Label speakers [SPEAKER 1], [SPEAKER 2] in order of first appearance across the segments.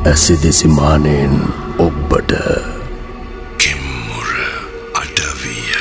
[SPEAKER 1] ඇසිදිසි මානෙන් ඔබට
[SPEAKER 2] කෙම්මුර අඩවිය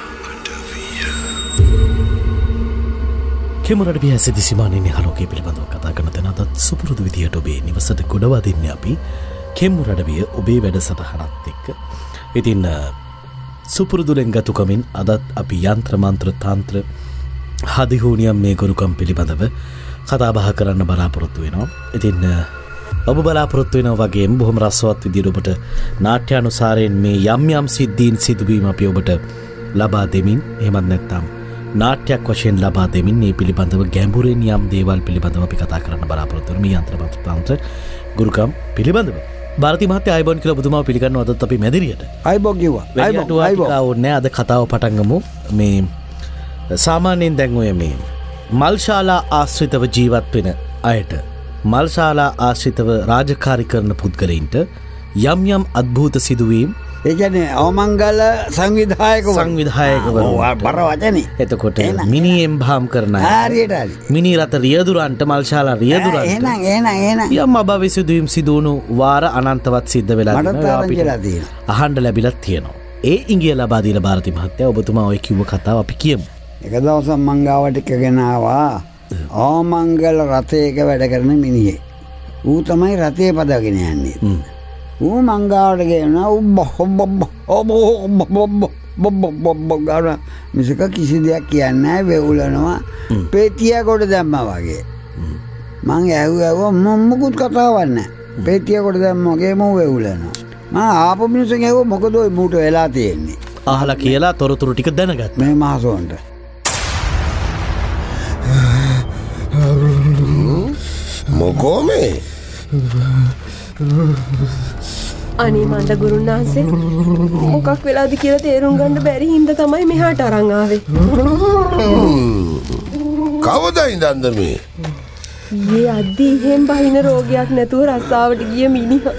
[SPEAKER 3] කෙම්මුර අඩවිය ඇසිදිසි මානෙන් හලෝකයේ පිළිබඳව කතා කරන තැන අදත් සුපුරුදු විදියට ඔබේ නිවසට ගොඩවදින්නේ අපි කෙම්මුර අඩවිය ඔබේ වැඩසටහනත් එක්ක. ඉතින් සුපුරුදුලෙන් ගතුකමින් අදත් අපි යන්ත්‍ර මන්ත්‍ර තන්ත්‍ර හදිහූනියම් මේ ගුරුකම් පිළිබඳව කතා බහ කරන්න බලාපොරොත්තු වෙනවා. ඉතින් ඔබ බලාපොරොත්තු වෙනවා වගේම බොහොම රසවත් විදියට ඔබට නාට්‍යානුසාරයෙන් මේ යම් යම් සිද්ධීන් සිදුවීම් අපි ඔබට ලබා දෙමින් එහෙමත් නැත්නම් නාට්‍යයක් වශයෙන් ලබා දෙමින් මේ පිළිබඳව ගැඹුරින් යම් දේවල් පිළිබඳව අපි කතා කරන්න බලාපොරොත්තු වෙනවා. මේ යන්ත්‍ර මන්ත්‍ර තන්ත්‍ර ගුරුකම් පිළිබඳව ಭಾರತಿ මහත්තයා ආයිබෝන් කියලා ඔබතුමාව පිළිගන්නවා. අදත් අපි මැදිරියට
[SPEAKER 4] ආයිබෝන් කිව්වා.
[SPEAKER 3] ආයිබෝන් ඕනේ. අද කතාව පටන් ගමු. මේ සාමාන්‍යයෙන් දැන් ඔය මේ මල්ශාලා ආශ්‍රිතව ජීවත් වෙන අයට මල්ශාලා ආශ්‍රිතව රාජකාරී කරන පුද්ගලයින්ට යම් යම් අద్භූත සිදුවීම්
[SPEAKER 4] ඒ කියන්නේ අවමංගල සංවිධායකවරු බර වචනේ.
[SPEAKER 3] එතකොට මිනි එම්බාම් කරන අය
[SPEAKER 4] හරියට හරි.
[SPEAKER 3] මිනි රත රියදුරන්ට මල්ශාලා රියදුරන්ට
[SPEAKER 4] එහෙනම්
[SPEAKER 3] යම් අභව්‍ය සිදුවීම් සිදුවුණු වාර අනන්තවත් සිද්ධ වෙලා අහන්න ලැබිලා තියෙනවා. ඒ ඉංගිය ලබා දීලා ಭಾರತಿ මහත්තයා ඔබතුමා ඔය කිව්ව කතාව අපි කියමු.
[SPEAKER 4] එක දවසක් මං ගාවට එකගෙන ආවා අවමංගල රථයක වැඩ කරන මිනිහෙක්. ඌ තමයි රථය පදවගෙන යන්නේ. ඌ මං ගාවට ගෙනා ගාන මිසක කිසි දෙයක් කියන්නේ නැහැ. වෙවුලනවා පෙතිය කොට දැම්මා වගේ. මං ඇහුවා මොකුත් කතාවක් නැහැ. පෙතිය කොට දැම්මා වගේ මම වෙවුලනවා. මම ආපු මිනිස්සුන් ඇහුවා මොකද ඔය මූට වෙලා තියෙන්නේ.
[SPEAKER 3] අහලා කියලා තොරතුරු ටික දැනගත්තා.
[SPEAKER 4] මේ මහසොන්ට
[SPEAKER 2] මොකෝ මේ
[SPEAKER 5] අනේ මන්ද ගුරුනාන්සේ මොකක් වෙලාද කියලා තේරුම් ගන්න බැරි හින්දා තමයි මෙහාට අරන් ආවේ.
[SPEAKER 2] කවුද ඉඳන්ද මේ?
[SPEAKER 5] ඊයේ අද්දි එහෙම් බහින රෝගයක් නැතුව රස්සාවට ගිය මිනිහා.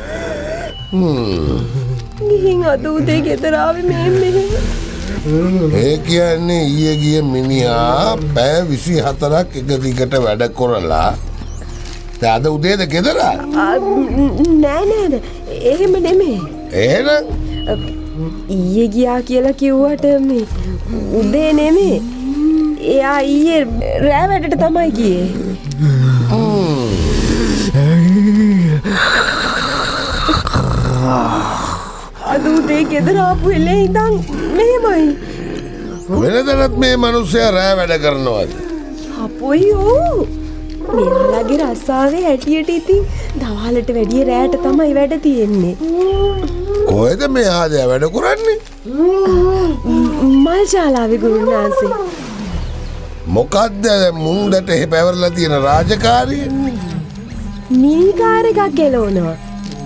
[SPEAKER 5] ගිහින් අද උදේ ගෙදර ආවේ මෙහෙම.
[SPEAKER 2] ඒ කියන්නේ ඊයේ ගිය මිනිහා පැය 24ක් එක දිගට වැඩ කරලා අද උදේද ගෙදර?
[SPEAKER 5] නෑ එහෙම නෙමෙයි.
[SPEAKER 2] එහෙනම්
[SPEAKER 5] ඊයේ ගියා කියලා කිව්වට මේ උදේ නෙමෙයි. එයා ඊයේ රෑ වැඩට තමයි ගියේ. අද උදේ ගෙදර ආපු වෙලේ ඉඳන් මෙහෙමයි.
[SPEAKER 2] වෙනදටත් මේ මිනිස්සයා රෑ වැඩ කරනවද?
[SPEAKER 5] අපොයියෝ මෙයාලගේ රස්සාවේ හැටියට ඉතින් දවල්ට වැඩිය රෑට තමයි වැඩ තියෙන්නේ.
[SPEAKER 2] කොහෙද මේ ආදයා වැඩ කරන්නේ?
[SPEAKER 5] මල්ශාලාවේ ගුරුනාන්සේ.
[SPEAKER 2] මොකද්ද මුන්දට පැවරලා තියෙන රාජකාරිය?
[SPEAKER 5] මිනිකාර එකක් එලවනවා.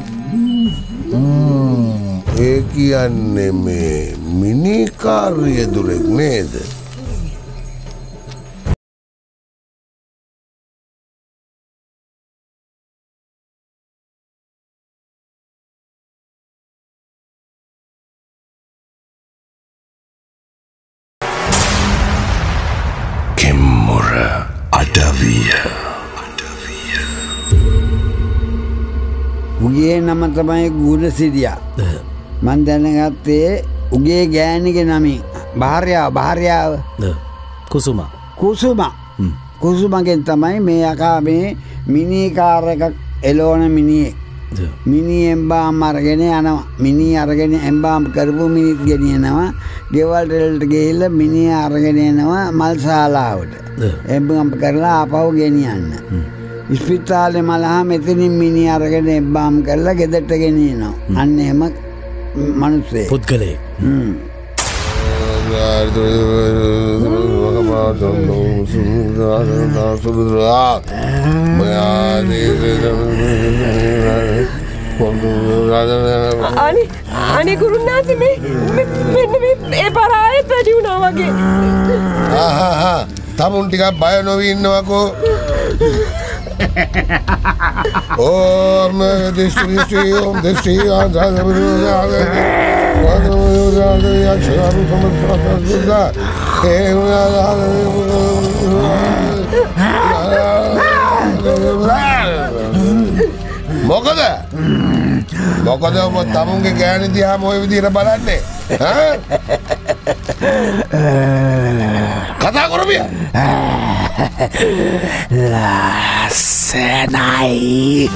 [SPEAKER 2] ඒ කියන්නේ මේ මිනිකාරිය දුරෙක් නේද? කෙම්මුර අඩවිය.
[SPEAKER 4] උගේ නම තමයි ගුණසිරියා. මන් දැනගත්තේ උගේ ගෑණිගේ නමින්. භාර්යාව කුසුමගෙන් තමයි මේ යකා මේ මිනි කාර් එකක් එලවන මිනිහෙක්. මිනි එම්බාම් අරගෙන යනවා. මිනි අරගෙන එම්බාම් කරපු මිනිත් ගෙනියනවා. ගෙවල් වලට ගිහිල්ලා මිනි අරගෙන එනවා මල්ශාලාවට. එම්බාම් කරලා ආපහු ගෙනියන්න. ඉස්පිතාලේ මලහා මෙතනින් මිනි අරගෙන එම්බාම් කරලා ගෙදරට ගෙනියනවා. අන්න එහෙම මනුස්සයෙක්.
[SPEAKER 3] පුද්ගලයෙක්.
[SPEAKER 5] අනේ ගුරුනාන්සේ මෙන්න මේ පාරායෙත් වැඩි වුණා වගේ.
[SPEAKER 2] තමුන් ටිකක් බය නොවී ඉන්නවකෝ. ඕම් දිස්ත්‍රික්ටි මොකද ඔබ තමුන්ගේ ගෑණි දිහාම ඔය විදිහට බලන්නේ කතා කරපිය
[SPEAKER 4] ලස්සනයි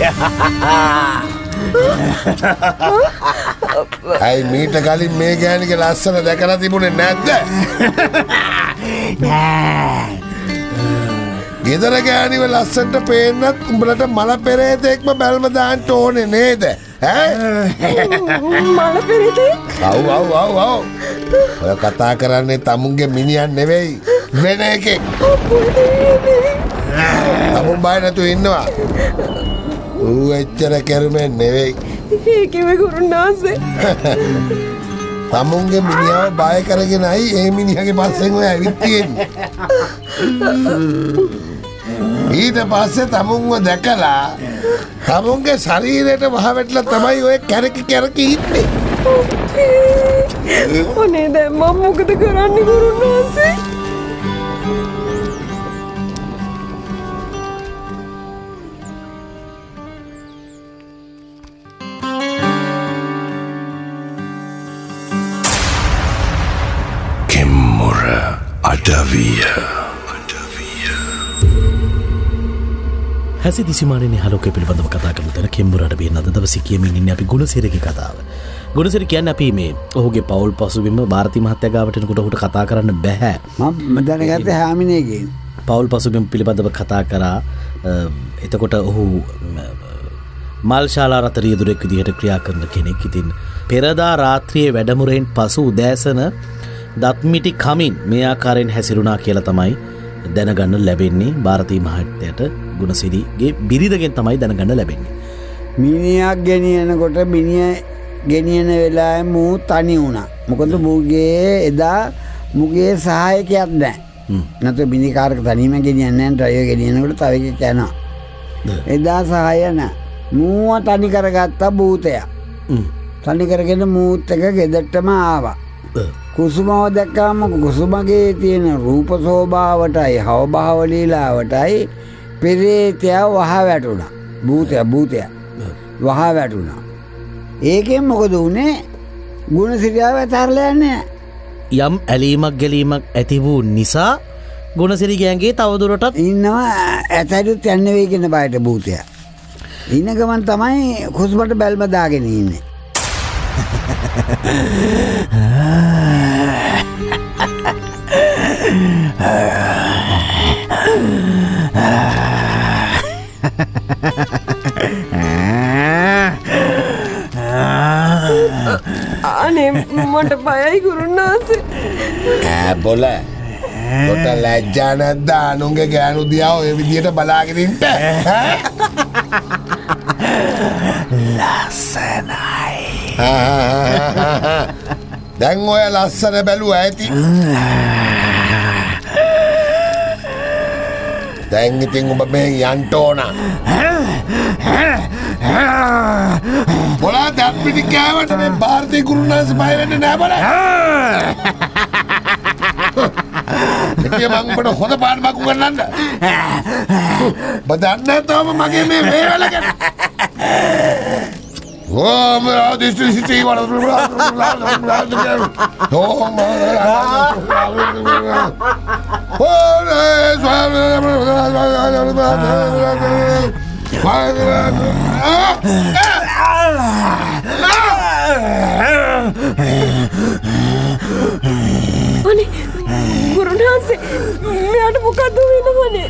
[SPEAKER 2] ඇයි මීට කලින් මේ ගෑණිගේ ලස්සන දැකලා තිබුණේ නැද්ද ගෙදර ගෑණිව ලස්සනට පේන්නත් උඹලට මල පෙරේතෙක්ම බැල්ම දාන්න ඕනේ නේද
[SPEAKER 5] මල පෙරේතෙක්
[SPEAKER 2] ඔව් ඔය කතා කරන්නේ තමුන්ගේ මිනිහන් නෙවෙයි වෙන එකෙක් තමුන් බය නැතුව ඉන්නවා ඌ එච්චර කරුමේ නෙවෙයි
[SPEAKER 5] ඒකෙම ගුරුනාන්සේ
[SPEAKER 2] තමුන්ගේ මිනිහව බය කරගෙනයි ඒ මිනිහගේ පස්සෙන් ඔය ඇවිත් තියෙන්නේ ඊට පස්සේ තමුන්ව දැකලා තමුන්ගේ ශරීරයට වහවැටලා තමයි ඔය කැරකි ඉන්නේ
[SPEAKER 5] ඔනේ දැන් මම මොකද කරන්නේ ගුරුනාන්සේ
[SPEAKER 1] අඩවිය
[SPEAKER 3] හැසි දිසිමානයේ හලෝකය පිළිබඳව කතා කරන තැන කෙම්බුර අඩවිය අද දවසේ කියමින් ඉන්නේ අපි ගුණසිරිගේ කතාව. ගුණසිරි කියන්නේ අපි මේ ඔහුගේ පෞල් පසුබිම ಭಾರತಿ මහත්තයා ගාවට එනකොට ඔහුට කතා කරන්න බෑ.
[SPEAKER 4] මම දැනගත්තේ හාමිනේගෙන්.
[SPEAKER 3] පෞල් පසුබිම පිළිබඳව කතා කරා. එතකොට ඔහු මල් ශාලා රත රියදුරෙක් විදිහට ක්‍රියා කරන කෙනෙක්. ඉතින් පෙරදා රාත්‍රියේ වැඩමුරෙන් පසු උදෑසන දත්මිටි කමින් මේ ආකාරයෙන් හැසිරුණා කියලා තමයි දැනගන්න ලැබෙන්නේ. ಭಾರತಿ මහත්තයාට ගුණසිරිගේ බිරිඳගෙන් තමයි දැනගන්න ලැබෙන්නේ.
[SPEAKER 4] මිනිහක් ගෙනියනකොට මිනිහ ගෙනියන වෙලාවේ මූ තනි වුණා. මොකද මූගේ එදා මුගේ සහායකයක් නැහැ. නැත්නම් මිනිකාරක තනියම ගෙනියන්නේ නැහැ. ඩ්‍රයිවර් ගෙනියනකොට තව එකෙක් යනවා. එදා සහාය නැහැ. මූව තනි කරගත්ත භූතයා. තනි කරගෙන මූත් එක ගෙදරටම ආවා. කුසුමව දැක්කාම කුසුමගේ තියෙන රූප සෝභාවටයි හවභාව ලීලාවටයි පෙරේතයා වහ වැටුණා. භූතයා වහ වැටුණා. ඒකෙන් මොකද වුනේ? ගුණසිරියාව ඇතහැරලා යන්නේ
[SPEAKER 3] යම් ඇලීමක් ගැලීමක් ඇති වූ නිසා ගුණසිරි ගෑන්ගේ තවදුරටත්
[SPEAKER 4] ඉන්නවා. ඇතහැරියොත් යන්නේ වෙයි කියන බයට භූතයා. ඉන්න ගමන් තමයි කුසුමට බැල්ම දාගෙන ඉන්නේ.
[SPEAKER 5] අනේ මට බයයි ගුරුනාන්සේ
[SPEAKER 2] බොල තොට ලැජ්ජා නැද්ද අනුන්ගේ ගෑනු දිහා ඔය විදියට බලාගෙන ඉන්න
[SPEAKER 4] ලස්සනයි.
[SPEAKER 2] දැන් ඔය ලස්සන බැලුවා ඇති. දැන් ඉතින් ඔබ මේ යන්න ඕන. බොලා දැන් පිටි කෑවට මේ ಭಾರತಿ ගුරුනාන්සේ බය වෙන්නේ නැහැ බල. ඉතින් මම ඔබට හොඳ පාඩමක් උගන්වන්න. බදන්න තවම මගේ මේ වේවල ගැන. Oh, my this is the one.
[SPEAKER 5] අනේ ගුරුනාන්සේ මෙයාට මොකද්ද වෙනවනේ?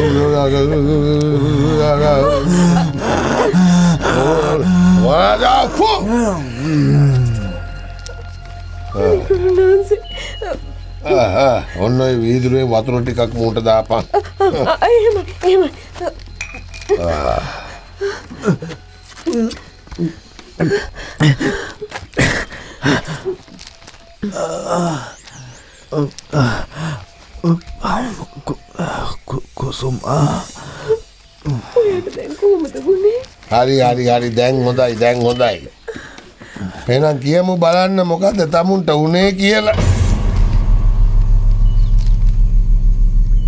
[SPEAKER 2] ඔන්න ඔය වීදුරුවේ වතුර ටිකක් මූට දාපන්.
[SPEAKER 5] එහෙම.
[SPEAKER 4] කුසුම
[SPEAKER 5] ඔයාට දැන් කොහොමද වුනේ?
[SPEAKER 2] හරි දැන් හොඳයි. එහෙනම් කියමු බලන්න මොකද්ද තමුන්ට උනේ කියලා.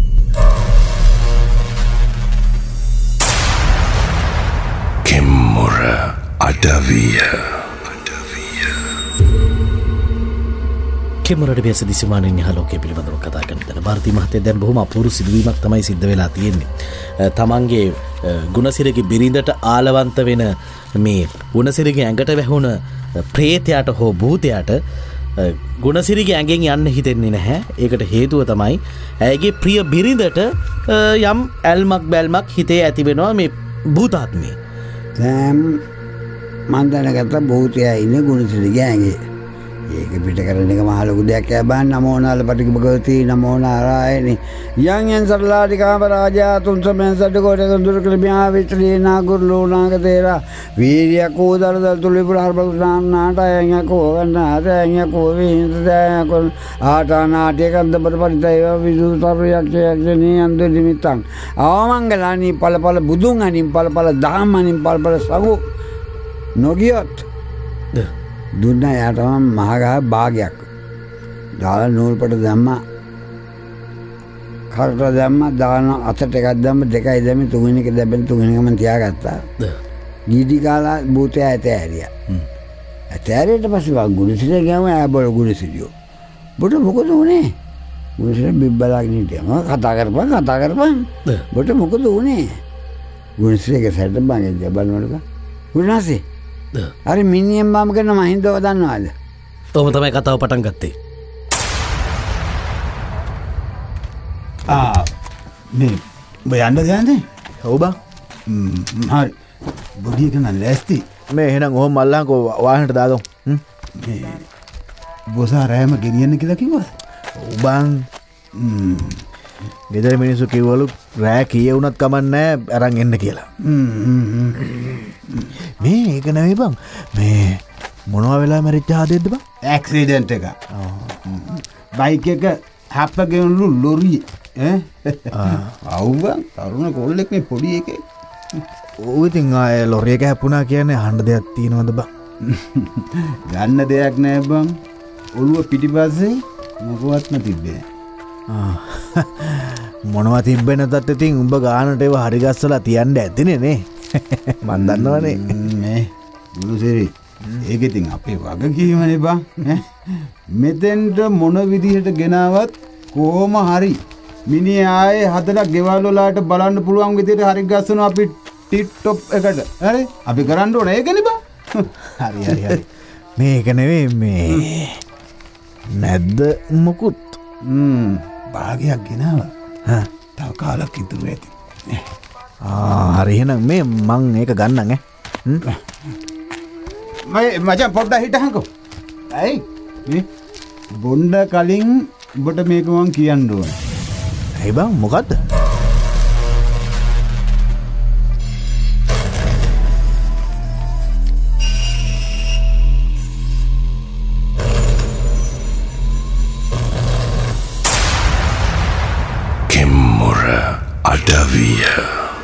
[SPEAKER 1] කෙම්මුර Kemura Adavia.
[SPEAKER 3] කෙමුරට බැස දිසමානින් යහලෝකයේ පිළිබඳව කතා කරන තැන ಭಾರತಿ මහත්තයා දැන් බොහොම අපූර්ව සිදුවීමක් තමයි සිද්ධ වෙලා තියෙන්නේ. තමන්ගේ ගුණසිරිගේ බිරිඳට ආලවන්ත වෙන මේ ගුණසිරිගේ ඇඟට වැහුණ ප්‍රේතයාට හෝ භූතයාට ගුණසිරිගේ ඇඟෙන් යන්න හිතෙන්නේ නැහැ. ඒකට හේතුව තමයි ඇයගේ ප්‍රිය බිරිඳට යම් ඇල්මක් බැල්මක් හිතේ ඇති වෙනවා මේ භූතාත්මේ.
[SPEAKER 4] දැන් මන් දැනගත්ත භූතයා ඉන්නේ ගුණසිරිගේ ඇඟේ. ඒක පිට කරන එක මහ ලොකු දෙයක් යබන් නමෝ නාල පටික භගවති නමෝ නාරායනි යං යං සරලාටිකාම රාජා තුන් සමෙන් සඩ කොට දුර කලමියා විත්‍රී නාගුරු නාගතේරා වීර්ය කෝදර දල් තුලි පුරාර බලුනාන් නාටයන් යකෝ ගන්නාත යන් යකෝ විහිදයන් කො ආටා නාට්‍ය කන්ද පරිතය විදු තරයක්ෂයක්ෂණී අන්දු නිමිත්තං ආමංගලානි පළපළ බුදුන් අනින් පළපළ දහම් අනින් පළපළ සගු නොගියොත් දුන්න යාටම මහගහ භාගයක් දාලා නූල්පට දැම්මා කරට දැම්මා දාන අතට එකක් දැම්ම දෙකයි දැම්මේ තුන්වෙනි එක දැම්මේ තුන්වෙනි එක මම තියාගත්තා ගීඩි කාලා භූතයා ඇතෑරියා ඇතෑරියට පස්සේ වා ගුණසිරිය ගියාම ආ බල ගුණසිරියෝ බොට මොකද උනේ ගුණසිරිය බිබ්බලාගෙන හිටියා කතා කරපන් බොට මොකද උනේ ගුණසිරියගේ සැරට බං බලනවලක ගුණාසේ අර මිනිහෙන් බාම කරන මහින්දව දන්නවද?
[SPEAKER 3] ඔහොම තමයි කතාව පටන් ගත්තේ.
[SPEAKER 6] මේ ඔබ යන්න දයන්නේ?
[SPEAKER 3] ඔව් බං.
[SPEAKER 6] හරි. බොඩි එක නම් ලෑස්ති.
[SPEAKER 7] මේ එහෙනම් ඔහොම මල්ලන්කෝ වාහනට දාගමු.
[SPEAKER 6] මේ බොසා රෑම ගෙනියන්න කියලා කිව්වද?
[SPEAKER 7] ඔව් බං. ගෙදර මිනිස්සු කිව්වලු රෑ කීය වුණත් කමක් නැහැ අරන් එන්න කියලා. මේ ඒක නෙවෙයි බං. මේ මොනවා වෙලා මැරිච්ච ආදෙද්ද බං?
[SPEAKER 6] ඇක්සිඩන්ට් එක. බයික් එක හැප්පගෙනලු ලොරිය. අවුව තරුණ කොල්ලෙක් මේ පොඩි එකේ.
[SPEAKER 7] ඔව් ඉතින් ආයේ ලොරි එක හැප්පුණා කියන්නේ අහන්න දෙයක් තියෙනවද බං?
[SPEAKER 6] ගන්න දෙයක් නෑ බං. ඔළුව පිටිපස්සේ මොකවත්ම තිබ්බේ නෑ.
[SPEAKER 7] මොනවා තිබ්බේ නැතත් ඉතින් උඹ ගානට ඒව හරි ගස්සලා තියන්න ඇතිනේ නේ. මන් දන්නවනේ.
[SPEAKER 6] මේ ගුරුසිරි ඒක ඉතින් අපේ වගකීමනේ බං. මෙතෙන්ට මොන විදිහට ගෙනාවත් කොහොම හරි මිනිහා ආයේ හදලා ගෙවල් වලට බලන්න පුළුවන් විදිහට හරි ගස්සනවා අපි ටිප් টොප් එකට. හරි අපි කරන්න ඕනේ ඒකනේ බං.
[SPEAKER 7] හරි. මේක නෙවෙයි මේ නැද්ද මොකුත්
[SPEAKER 6] භාගයක් ගෙනාවා. තව කාලක් ඉතුරු ඇති.
[SPEAKER 7] හරි එහෙනම් මේ මං ඒක ගන්නම්
[SPEAKER 6] මචං පොඩ්ඩක් හිටහන්කෝ. ඇයි මේ බොණ්ඩ කලින් ඔබට මේක මං කියන්න ඕනේ.
[SPEAKER 7] ඇයි බං මොකද්ද?
[SPEAKER 1] Kemura Adavia.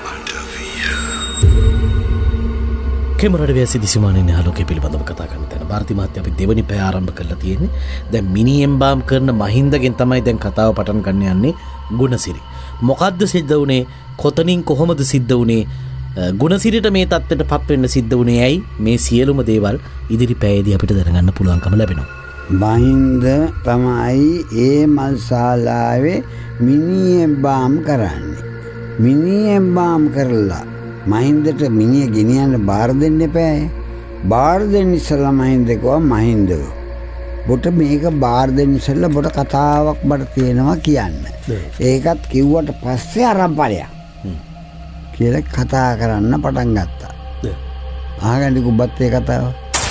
[SPEAKER 3] කෙමුරට වැසි දිසමානින් යහලෝකයේ පිළිබඳව කතා කරන තැන ಭಾರತಿ මහත්තයා අපි දෙවනි පැය ආරම්භ කරලා තියෙන්නේ. දැන් මිනිහෙන් බාම් කරන මහින්දගෙන් තමයි දැන් කතාව පටන් ගන්න යන්නේ ගුණසිරි. මොකද්ද සිද්ධ වුනේ? කොතනින් කොහොමද සිද්ධ වුනේ? ගුණසිරිට මේ තත්ත්වයට පත් වෙන්න සිද්ධ වුනේ ඇයි? මේ සියලුම දේවල් ඉදිරි පැයේදී අපිට දැනගන්න පුළුවන්කම ලැබෙනවා.
[SPEAKER 4] මහින්ද තමයි ඒ මල්ශාලාවේ මිනිහෙන් බාම් කරන්නේ. මිනිහෙන් බාම් කරලා මහින්දට මිනිහ ගෙනියන්න බාර දෙන්න එපායි. බාර දෙන්න ඉස්සෙල්ලා මහින්ද කිව්වා මහින්දව. බොට මේක බාර දෙන්න ඉස්සෙල්ලා බොට කතාවක් බට තියෙනවා කියන්න. ඒකත් කිව්වට පස්සේ අරන් ඵලයක්. කියලා කතා කරන්න පටන් ගත්තා. ආගන්දි කුබත් ඒ කතාව.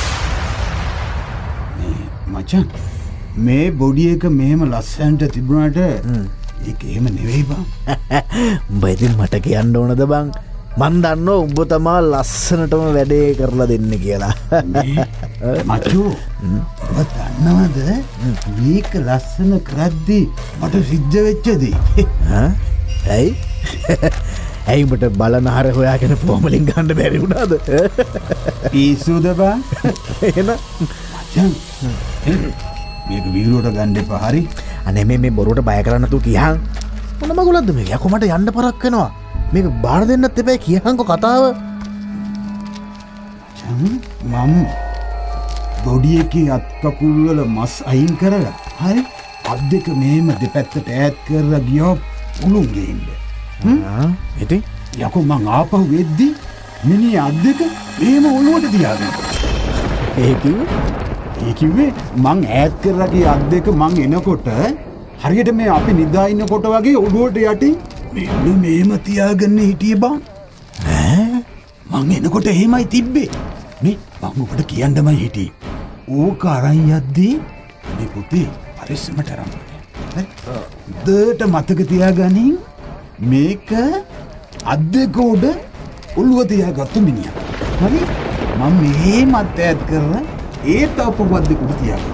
[SPEAKER 6] මචං මේ බොඩි එක මෙහෙම ලස්සනට තිබුණාට ඒක එහෙම නෙවෙයි බං.
[SPEAKER 7] උඹ ඉතින් මට කියන්න ඕනද බං? මන් දන්නවා උඹ තමා ලස්සනටම වැඩේ කරලා දෙන්න කියලා.
[SPEAKER 6] මචෝ ඔබ දන්නවද මේක ලස්සන කරද්දී මට සිද්ධ වෙච්ච දේ?
[SPEAKER 7] ඇයි? ඇයි උඹට බලනහර හොයාගෙන පොමලින් ගන්න බැරි වුණාද?
[SPEAKER 6] පිස්සුද බං?
[SPEAKER 7] එහෙනම්
[SPEAKER 6] මචං මේක වීරුවට ගන්න එපා. හරි
[SPEAKER 7] අනේ මේ බොරුවට බය කරන්න තු කියහන්. මොන මගුලක්ද මේක? යකෝ මට යන්න පරක් වෙනවා. මේක බාර දෙන්නත් එපා කියහන්කො කතාව.
[SPEAKER 6] මම දොඩියකේ අත් කකුල් වල මස් අයින් කරලා හරි අත් දෙක මෙහෙම දෙපැත්තට ඈත් කරලා ගියා පුළුන් ගේන්න.
[SPEAKER 3] ඉතින්
[SPEAKER 6] යකෝ මං ආපහු වෙද්දි මිනිහ අත් දෙක මෙහෙම ඔළුවට තියාගෙන. ඒ කිව්වේ මං ඈත් කරලා ගිය අත් දෙක මං එනකොට හරියට මේ අපි නිදා ඉන්නකොට වගේ ඔළුවට යටින් මෙන්න මෙහෙම තියාගෙන හිටියේ බං. මං එනකොට එහෙමයි තිබ්බේ. මේ මං ඔබට කියන්නමයි හිටියේ. ඕක අරන් යද්දී මේ පුතේ පරිස්සමට අරන් යන්න. හොඳට මතක තියාගනින් මේක අත් දෙක උඩ ඔළුව තියාගත්තු මිනිහා. හරි? මම මෙහෙම අත් ඈත් කරලා ඒ තවපවත් දෙක උඩ තියාගන්න.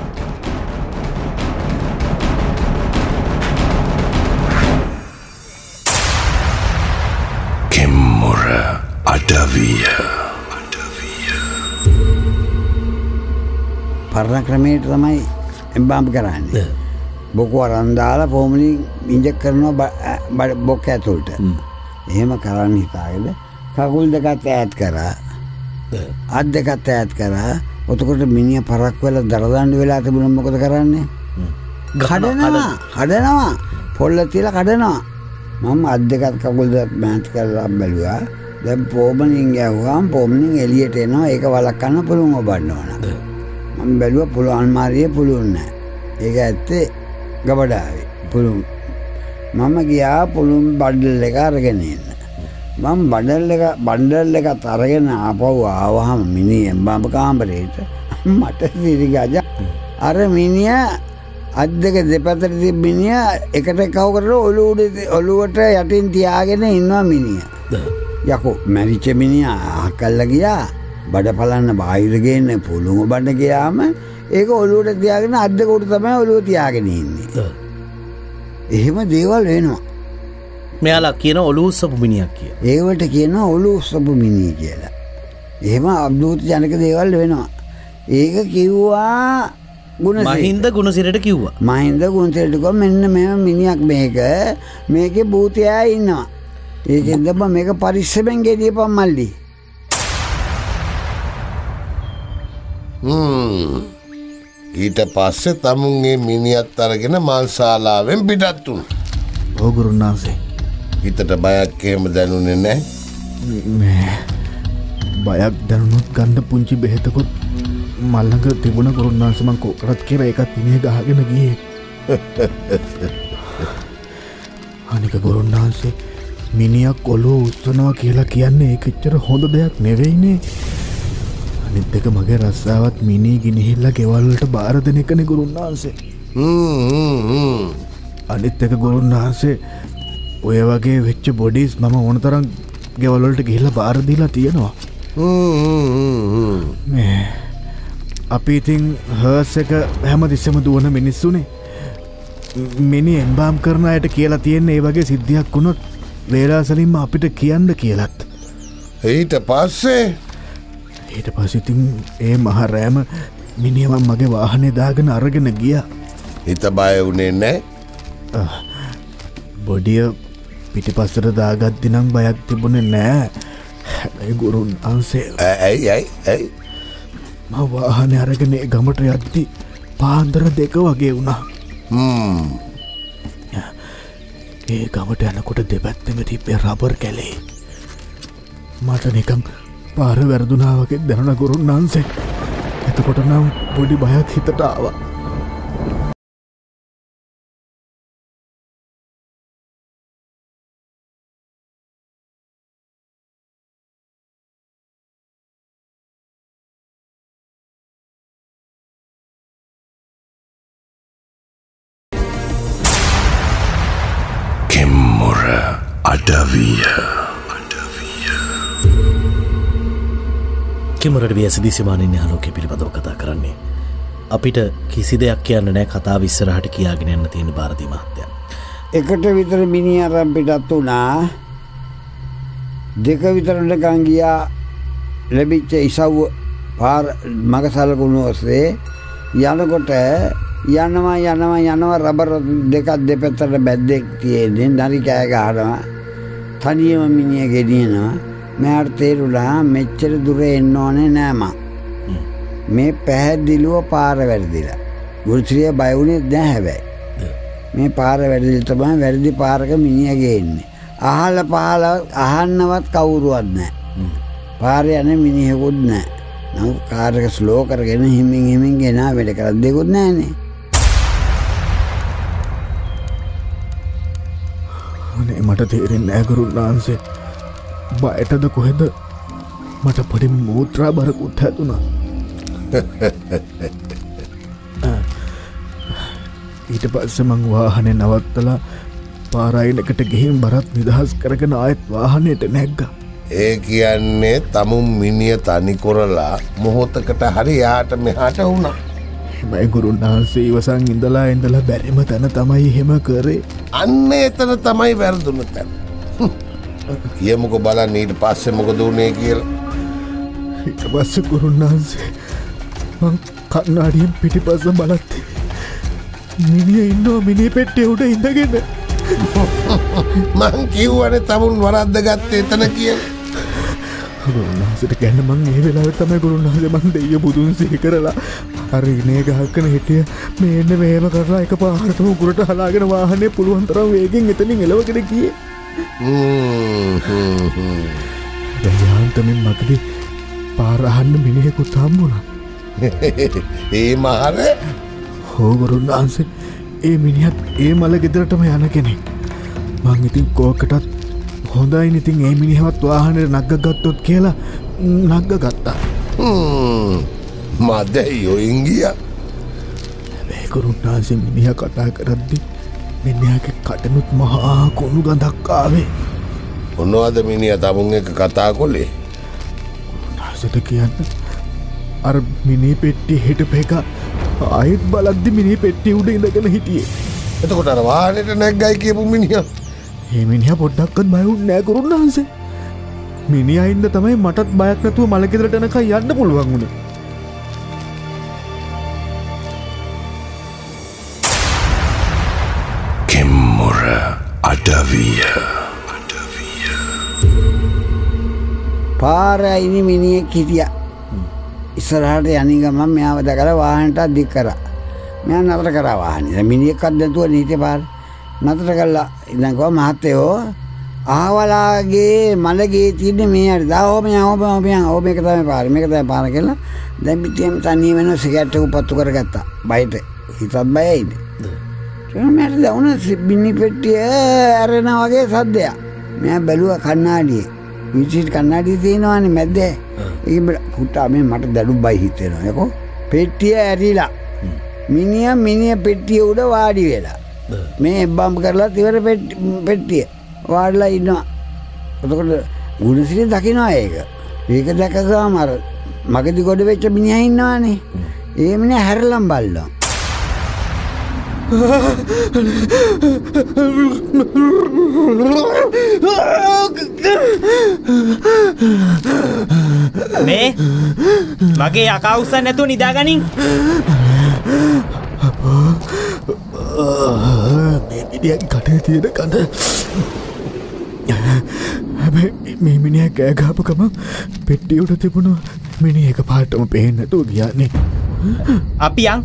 [SPEAKER 1] කෙම්මුර අඩවිය
[SPEAKER 4] පරණ ක්‍රමයට තමයි එම්බාම් කරන්නේ. බොකු අරන් දාලා පොමුලින් ඉන්ජෙක් කරනවා බොක්ක ඇතුළට. එහෙම කරන්න හිතාගෙන කකුල් දෙකත් ඈත් කරා. අත් දෙකත් ඈත් කරා. ඔතකොට මිනිහා පරක් වෙලා දරදඬු වෙලා තිබුණා මොකද කරන්නේ? කඩනවා. පොල්ල තියලා කඩනවා. මම අත් දෙකත් කකුල් දෙකත් මෑත් කරලා බැලුවා. දැන් පොමුලින් ගියාම පොමුලින් එළියට එනවා. ඒක වළක්වන්න පුළුවන් ඔබන්න ඕන. මම බැලුවා පුළුවන් අල්මාරියේ පුළුවන් නැහැ. ඒක ඇත්තේ ගබඩාවේ පුළුවන්. මම ගියා පුළුවන් බඩල් එක අරගෙන එන්න. මම බණ්ඩල් එකත් අරගෙන ආපහු ආවහම මිනිහ එම්බාම් කාමරේට මට සිරිගජ අර මිනිහා අත් දෙක දෙපැත්තට තිබ්බ මිනිහා එකට කව කරලා ඔළුවට යටින් තියාගෙන ඉන්නවා මිනිහා. යකෝ මැරිච්ච මිනිහා අහකල්ලා ගියා. බඩ පලන්න බාහිර ගේන්න පුළුවන් බඩ ගියාම ඒක ඔළුවට තියාගෙන අත් දෙක උඩ තමයි ඔළුව තියාගෙන ඉන්නේ. එහෙම දේවල් වෙනවා.
[SPEAKER 3] මෙයාලා කියන ඔළුව උස්සපු මිනිහක් කියලා.
[SPEAKER 4] ඒවට කියනවා ඔළුව උස්සපු මිනිහ කියලා. එහෙම අද්භූත ජනක දේවල් වෙනවා. ඒක කිව්වා
[SPEAKER 3] මහින්ද ගුණසිරට කිව්වා.
[SPEAKER 4] මහින්ද ගුණසිරට කිව්වා මෙන්න මෙහෙම මිනිහක් මේකේ භූතයා ඉන්නවා. ඒකෙන්ද මේක පරිස්සමෙන් ගෙඩියපන් මල්ලි.
[SPEAKER 2] ඊට පස්සේ තමුන්ගේ මිනිහත් අරගෙන මාංශාලාවෙන් පිටත් වුණා.
[SPEAKER 7] ඔව් ගුරුනාන්සේ.
[SPEAKER 2] හිතට බයක් එහෙම දැනුනේ නැහැ.
[SPEAKER 7] බයක් දැනුනොත් ගන්න පුංචි බෙහෙතකුත් මල්ලඟ තිබුණ ගුරුනාන්සේ මං කොකටත් කියලා ඒකත් ඉනේ ගහගෙන ගියේ. අනික ගුරුනාන්සේ මිනිහක් ඔළුව උස්සනවා කියලා කියන්නේ ඒක එච්චර හොඳ දෙයක් නෙවෙයිනේ. අනිත් එක මගේ රස්සාවත් මිනී ගිනිහිල්ලා ගෙවල් වලට බාර දෙන එකනේ ගුරුනාන්සේ. අනිත් එක ගුරුනාන්සේ ඔය වගේ වෙච්ච බොඩිස් මම ඕන තරම් ගෙවල් වලට ගිහිල්ලා බාර දීලා තියෙනවා. මේ අපි ඉතින් හර්ස් එක හැමතිස්සෙම දුවන මිනිස්සුනේ. මිනි එම්බාම් කරන අයට කියලා තියෙන්නේ ඒ වගේ සිද්ධියක් වුණොත් වේලාසලින්ම අපිට කියන්න කියලත්.
[SPEAKER 2] ඊට පස්සේ
[SPEAKER 7] ඉතින් ඒ මහ රෑම මිනිහම මගේ වාහනේ දාගෙන අරගෙන ගියා.
[SPEAKER 2] හිත බය වුණේ නැහැ.
[SPEAKER 7] බොඩිය පිටිපස්සට දාගත්ති නම් බයක් තිබුණේ නෑ. හැබැයි ගුරුනාන්සේ
[SPEAKER 2] ඇයි
[SPEAKER 7] මම වාහනේ අරගෙන ගමට යද්දි පාන්දර 2 වගේ වුණා. ඒ ගමට යනකොට දෙපැත්තෙම තිබ්බේ රබර් කැලේ. මට නිකන් පාර වැරදුනා වගේ දැනුණ ගුරුනාන්සේ. එතකොට නම් පොඩි බයක් හිතට ආවා.
[SPEAKER 1] කෙම්මුර අඩවිය
[SPEAKER 3] කෙමරට ව්‍යසදිසිමානය ආලෝකය පිළිබඳව කතා කරන්නේ. අපිට කිසි දෙයක් කියන්න නෑ කතාව ඉස්සරහට කියාගෙන යන්න තියෙන භාරතී මහත්තයා.
[SPEAKER 4] එකට විතර මිනිහ අරන් පිටත් වුණා. 2 විතරටකන් ගියා ලැබිච්ච ඉසව්ව පාර මග සලකුණු ඔස්සේ යනකොට යනවා රබර් දෙකක් දෙපැත්තට බැද්දෙක් තියෙන්නේ. නරි කෑ ගහනවා. තනියම මිනිහ ගෙනියනවා. මෙයාට තේරුණා මෙච්චර දුර එන්න ඕනේ නෑ මං. මේ පැහැදිලිව පාර වැරදිලා. ගුරුත්‍රිය බය වුණේ නැහැ හැබැයි. මේ පාර වැරදිලා තමයි වැරදි පාරක මිනිහා ගේන්නේ. අහල පහල අහන්නවත් කවුරුවත් නැහැ. පාරේ යන්නේ මිනිහෙකුත් නැහැ. නමුත් කාර් එක ස්ලෝ කරගෙන හිමින් ගෙනා වැඩ කරක් දෙකුත් නැහනේ.
[SPEAKER 7] අනේ මට තේරෙන්නේ නැහැ ගුරුනාන්සේ. බයටද කොහෙද මට පොඩි මූත්‍රා බරකුත් හැදුනා. ඊට පස්සේ මං වාහනේ නවත්තලා පාරායිනකට ගිහින් බරත් නිදහස් කරගෙන ආයෙත් වාහනේට නැග්ගා.
[SPEAKER 2] ඒ කියන්නේ තමුන් මිනිය තනි කරලා මොහොතකට හරි යාට මෙහාට වුණා.
[SPEAKER 7] මයි ගුරුනාන්සේ ඉවසන් ඉඳලා බැරිම තැන තමයි එහෙම කරේ.
[SPEAKER 2] අන්න එතන තමයි වැරදුන තැන. කියමුකෝ බලන්න ඊට පස්සේ මොකද වුනේ කියලා.
[SPEAKER 7] ඊට පස්සේ ගුරුනාන්සේ මං කන්නාඩියෙන් පිටිපස්ස බලද්දි මිනිහ ඉන්නවා මිනිහ පෙට්ටිය උඩ ඉඳගෙන. මං
[SPEAKER 2] කිව්වනේ තමුන් වරද්ද ගත්තේ එතන කියලා.
[SPEAKER 7] ගුරුනාන්සේට කියන්න මං ඒ වෙලාවේ තමයි ගුරුනාන්සේ මං දෙයිය බුදුන් සිහි කරලා අර ඉනේ ගහගෙන හිටිය මේ එන්න මේව කරලා එකපාරටම උගුරට හලාගෙන වාහනේ පුළුවන් තරම් වේගෙන් එතනින් එලවගෙන ගියේ. දැන් මගදී පාර අහන්න මිනිහෙකුත් හම්බුණා.
[SPEAKER 2] ඒ මහර
[SPEAKER 7] හෝ ගුරුනාන්සේ ඒ මිනිහත් ඒ මල ගෙදරටම යන කෙනෙක්. මං ඉතින් කෝකටත් හොඳයි ඉතින් ඒ මිනිහවත් වාහනේ නග්ගගත්තොත් කියලා නග්ගගත්තා.
[SPEAKER 2] මදයෝ ඉංගියා.
[SPEAKER 7] හැබැයි ගුරුනාන්සේ මිනිහා කතා කරද්දි මිනිහාගේ කටනුත් මහා කුණු ගඳක් ආවේ.
[SPEAKER 2] මොනවද මිනිහා තමුන් එක්ක කතා කළේ?
[SPEAKER 7] ගුරුනාන්සේට කියන්න අර මිනි පෙට්ටිය හිටපේක ආයෙත් බලද්දි මිනි පෙට්ටිය උඩ ඉඳගෙන හිටියේ.
[SPEAKER 2] එතකොට අර වාහනේට නැග්ගයි කියපු මිනිහා.
[SPEAKER 7] මේ මිනිහා පොඩ්ඩක්වත් බය වුණේ නැහැ ගුරුනාන්සේ. මිනිහා ඉන්න තමයි මටත් බයක් නැතුව මල ගෙදරට යනකම් යන්න පුළුවන් වුණේ.
[SPEAKER 1] කෙම්මුර අඩවිය.
[SPEAKER 4] පාරයිනි මිනිහෙක් හිටියා. ඉස්සරහට යන්නේ ගමන් මෙයාව දැකලා වාහනට දික් කරා. මෙයා නතර කරා වාහනේ. මිනිහෙක්වත් නැතුව නීතේ පාර නතර කළා. ඉතින් කොහොම මහත්තයෝ ආවලාගේ මලගේ තියෙන්නේ මේ හරි. ඕක තමයි පාර. මේක තමයි පාර කියලා. දැන් පිටියම තනිය වෙන සිගරට් එක උපත්තු කරගත්තා. බයිට හිතත් බයයිද. මට දවුන බිනි පෙට්ටිය ඇරෙනා වගේ සද්දයක්. මෙයා බැලුවා කණ්ණාඩියේ. විචිත් කණ්ණාඩිය තියෙනවානේ මැද්දේ. ඒක පුටා මේ මට දඩු බයි හිතෙනවා. ඒකෝ පෙට්ටිය ඇරිලා. මිනිහ පෙට්ටිය උඩ වාඩි වෙලා. මේ බම්බ් කරලා ඉවර පෙට්ටිය වාඩිලා ඉන්නවා. එතකොට ගුණසිරි දකින්නවා ඒක. ඒක දැකගාම අර මගදී ගොඩ වෙච්ච මිනිහා ඉන්නවානේ. ඒ මිනිහා හැරලම් බල්ලෝ.
[SPEAKER 8] මේ මගේ යකා උස්සන්න නැතුව නිදාගනින්.
[SPEAKER 7] මේ මිනිහාගේ කටේ තියෙන කඳ. හැබැයි මේ මිනිහා කෑ ගහපු ගමන් පෙට්ටිය උඩ තිබුණු මිනිහ එකපාරටම පේන්නේ නැතුව ගියානේ.
[SPEAKER 8] අපි යන්.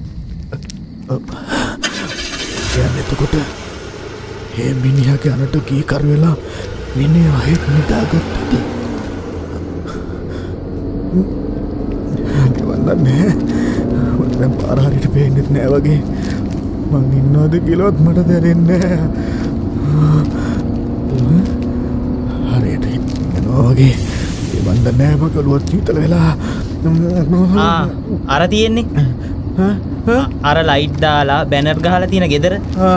[SPEAKER 7] එතකොට ඒ මිනිහාගේ අනට කී කර වෙලා මිනිහ ආයෙත් නිදාගත්තද? නිවන්නන්නේ මම පාර හරියට පේන්නෙත් නෑ වගේ. මං ඉන්නවද කියලාවත් මට දැනෙන්නේ නෑ. හරියට ඉන්නවා වගේ. ඒ වන්ද නෑ මගේ ඔළුවත් සීතල වෙලා.
[SPEAKER 8] අර තියෙන්නේ අර ලයිට් දාලා බැනර් ගහලා තියෙන ගෙදර.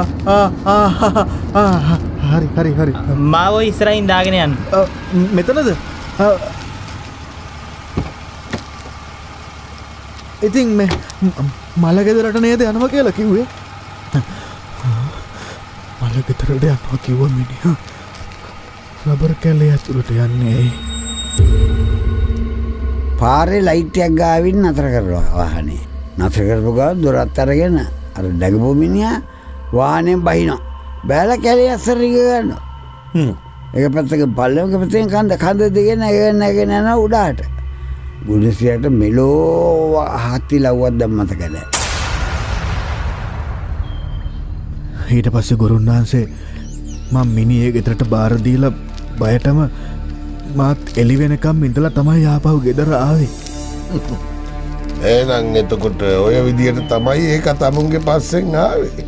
[SPEAKER 7] හරි
[SPEAKER 8] මාව ඉස්සරහින් දාගෙන යන්න.
[SPEAKER 7] මෙතනද? ඉතින් මේ මල ගෙදරට නේද යනවා කියලා කිව්වේ? මල ගෙදරට යනවා කිව්ව මිනිහා රබර් කැලේ ඇතුළට යන්නේ.
[SPEAKER 4] පාරේ ලයිට් එකක් ගාවින් නතර කරලා වාහනේ. නතර කරපු ගමන් දොරත් අරගෙන අර දැගපු මිනිහා වාහනේ බහිනවා. බෑලා කැලේ අස්සර ගන්නවා. එක පැත්තක පල්ලම එක පැත්තෙන් කඳ දෙගෙන නැගෙන යන උඩාට. ගුණසිරියට මෙලෝ හත්ති ලව්වක් දැම්මතක නැහැ.
[SPEAKER 7] ඊට පස්සේ ගුරුන් වහන්සේ මම මිනිහේ ගෙදරට බාර දීලා බයටම මාත් එළි වෙනකම් ඉඳලා තමයි ආපහු ගෙදර ආවේ.
[SPEAKER 2] එහෙනම් එතකොට ඔය විදියට තමයි ඒක තමුන්ගේ පස්සෙන් ආවේ.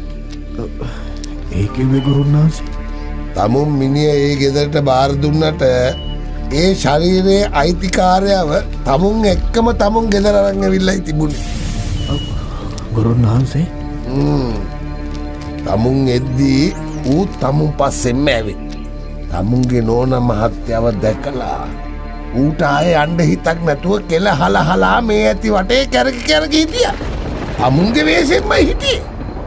[SPEAKER 7] ඒකේ ගුරුන් වහන්සේ
[SPEAKER 2] තමුන් මිනිහ ඒ ගෙදරට බාර දුන්නට ඒ ශරීරයේ අයිතිකාරයව තමුන් එක්කම තමුන් ගෙදර අරන් ඇවිල්ලායි තිබුණේ.
[SPEAKER 7] ගුරුන් වහන්සේ
[SPEAKER 2] තමුන් එද්දී ඌ තමුන් පස්සෙන්ම ඇවිත් තමුන්ගේ නෝන මහත්තයව දැකලා ඌට ආයේ යන්න හිතක් නැතුව කෙල හලහලා මේ ඇති වටේ කැරකි හිටියා. තමුන්ගේ වේසෙන්ම හිටියේ.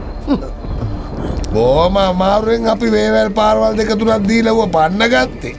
[SPEAKER 2] බොහොම අමාරුවෙන් අපි වේවැල් පාරවල් දෙක තුනක් දීලා ඌව පන්න ගත්තේ.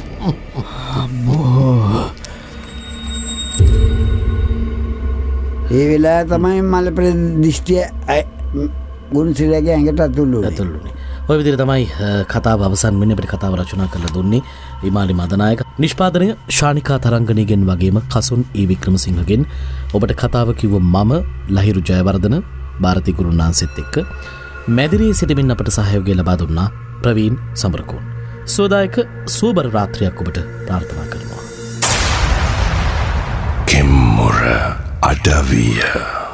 [SPEAKER 4] ඒ වෙලාව තමයි මල ප්‍රදිෂ්ටිය ගුණසිරියගේ ඇඟට ඇතුළුනේ.
[SPEAKER 3] ඔය විදිහට තමයි කතාව අවසන් වෙන්නේ. අපිට කතාව රචනා කරලා දුන්නේ විමාලි මදනායක. නිෂ්පාදනය ශානිකා තරංගනීගෙන් වගේම කසුන් වික්‍රමසිංහගෙන්. ඔබට කතාව කිව්ව මම ලහිරු ජයවර්ධන ಭಾರತಿ ගුරුනාන්සෙත් එක්ක. මැදිරියේ සිටමින් අපට සහයෝගය ලබා දුන්නා ප්‍රවීන් සමරකෝන්. සෝදායක සුවබර රාත්‍රියක් ඔබට ප්‍රාර්ථනා කරනවා.
[SPEAKER 1] කෙම්මුර අඩවිය